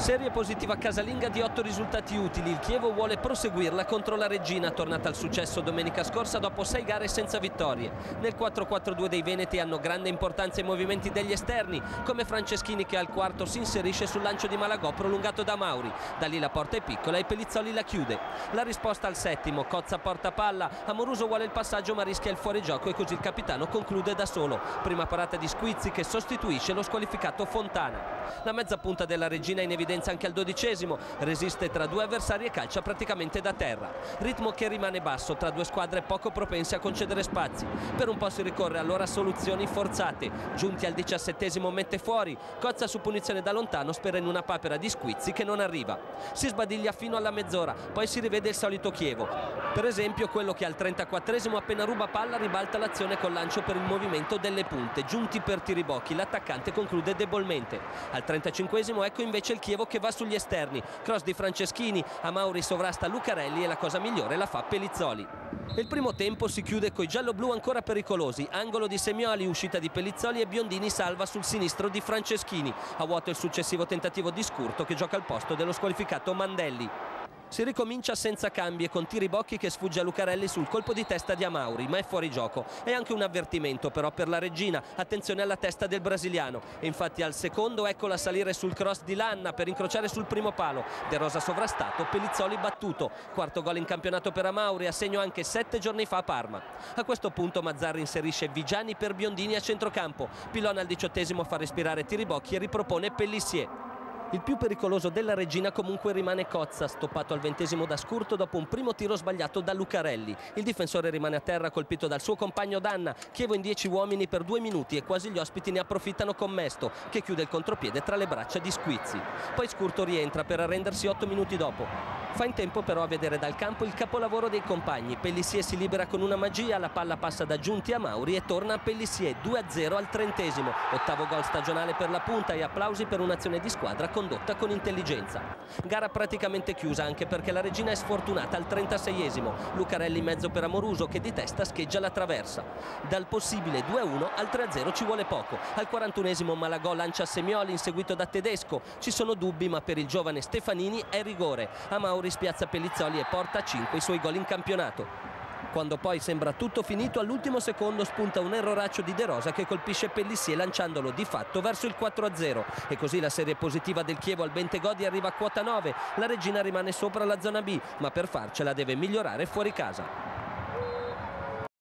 Serie positiva casalinga di 8 risultati utili. Il Chievo vuole proseguirla contro la Reggina, tornata al successo domenica scorsa dopo 6 gare senza vittorie. Nel 4-4-2 dei veneti hanno grande importanza i movimenti degli esterni, come Franceschini che al quarto si inserisce sul lancio di Malagò prolungato da Mauri. Da lì la porta è piccola e Pellizzoli la chiude. La risposta al settimo, Cozza porta palla, Amoruso vuole il passaggio ma rischia il fuorigioco e così il capitano conclude da solo. Prima parata di Squizzi che sostituisce lo squalificato Fontana. La mezza punta della Reggina è in evidenza anche al 12°, resiste tra due avversari e calcia praticamente da terra. Ritmo che rimane basso tra due squadre poco propense a concedere spazi. Per un po' si ricorre allora a soluzioni forzate. Giunti al 17° mette fuori, Cozza su punizione da lontano spera in una papera di Squizzi che non arriva. Si sbadiglia fino alla mezz'ora, poi si rivede il solito Chievo. Per esempio quello che al 34° appena ruba palla ribalta l'azione col lancio per il movimento delle punte. Giunti per Tiribocchi, l'attaccante conclude debolmente. Al 35° ecco invece il Chievo che va sugli esterni. Cross di Franceschini, a Mauri sovrasta Lucarelli e la cosa migliore la fa Pellizzoli. Il primo tempo si chiude coi giallo-blu ancora pericolosi. Angolo di Semioli, uscita di Pellizzoli e Biondini salva sul sinistro di Franceschini. A vuoto il successivo tentativo di Scurto che gioca al posto dello squalificato Mandelli. Si ricomincia senza cambi e con Tiribocchi che sfugge a Lucarelli sul colpo di testa di Amauri, ma è fuori gioco. È anche un avvertimento però per la Reggina, attenzione alla testa del brasiliano. E infatti al secondo eccola salire sul cross di Lanna per incrociare sul primo palo. De Rosa sovrastato, Pellizzoli battuto. Quarto gol in campionato per Amauri, a segno anche 7 giorni fa a Parma. A questo punto Mazzarri inserisce Vigiani per Biondini a centrocampo. Pilon al 18° fa respirare Tiribocchi e ripropone Pellissier. Il più pericoloso della Reggina comunque rimane Cozza, stoppato al 20° da Scurto dopo un primo tiro sbagliato da Lucarelli. Il difensore rimane a terra colpito dal suo compagno Danna. Chievo in 10 uomini per 2 minuti e quasi gli ospiti ne approfittano con Mesto, che chiude il contropiede tra le braccia di Squizzi. Poi Scurto rientra per arrendersi 8 minuti dopo. Fa in tempo però a vedere dal campo il capolavoro dei compagni. Pellissier si libera con una magia, la palla passa da Giunti a Mauri e torna a Pellissier, 2-0 al 30°. 8° gol stagionale per la punta e applausi per un'azione di squadra condotta con intelligenza. Gara praticamente chiusa anche perché la Reggina è sfortunata al 36°. Lucarelli in mezzo per Amoruso che di testa scheggia la traversa. Dal possibile 2-1 al 3-0 ci vuole poco. Al 41° Malagò lancia Semioli inseguito da Tedesco. Ci sono dubbi ma per il giovane Stefanini è rigore. A Mauri spiazza Pellizzoli e porta a 5 i suoi gol in campionato. Quando poi sembra tutto finito, all'ultimo secondo spunta un erroraccio di De Rosa che colpisce Pellissier lanciandolo di fatto verso il 4-0 e così la serie positiva del Chievo al Bentegodi arriva a quota 9. La Reggina rimane sopra la zona B, ma per farcela deve migliorare fuori casa.